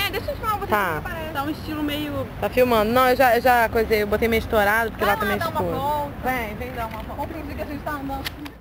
Ai, deixa eu te falar, você Tá. tá um estilo meio... Tá filmando? Não, eu já coisei, eu botei meio estourado, porque lá também é dar uma escuro. volta. Vem dar uma volta. Vamos fingir que a gente tá andando.